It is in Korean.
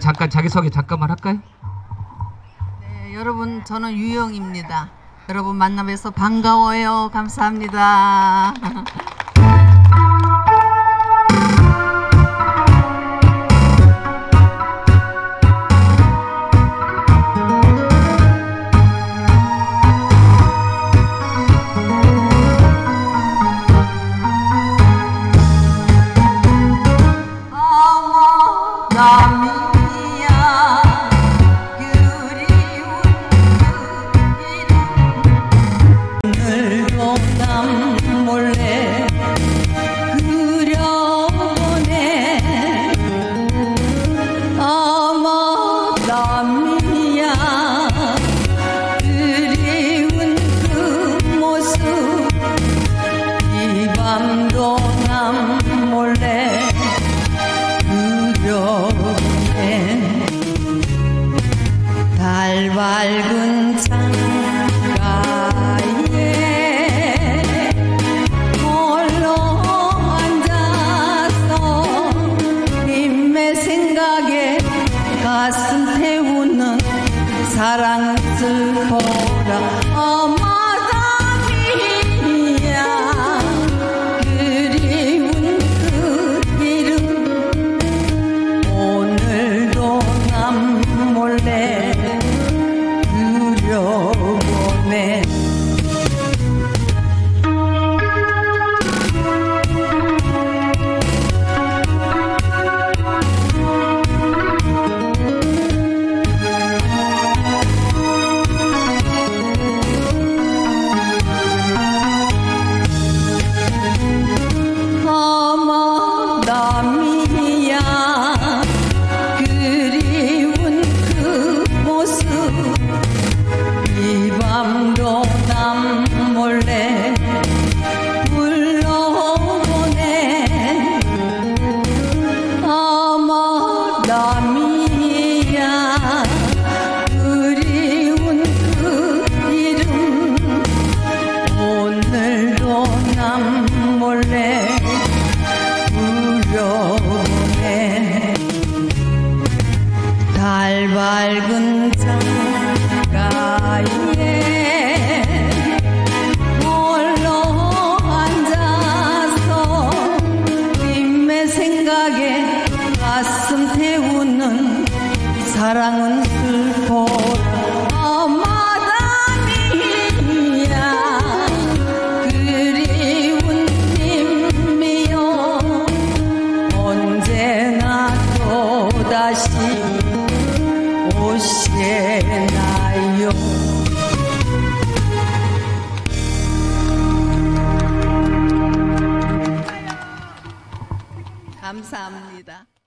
잠깐 자기소개 잠깐만 할까요? 네, 여러분 저는 유영입니다. 여러분 만나뵈서 반가워요. 감사합니다. 달 밝은 창가에 홀로 앉아서 님의 생각에 가슴 태우는 사랑 슬퍼라 어머나미야 그리운 그 이름 오늘도 남 몰래 그려보네 어머나미야 그리운 그 모습 이 밤도 남 몰래 불러보네 어머나미야 그리운 그 이름 오늘도 남 몰래 부려보네 달 밝은 창가에 홀로 앉아서 님의 생각에 가슴 태우는 사랑은 슬퍼라 어머나미야 그리운 님이여 언제나 또다시 오시나요 감사합니다.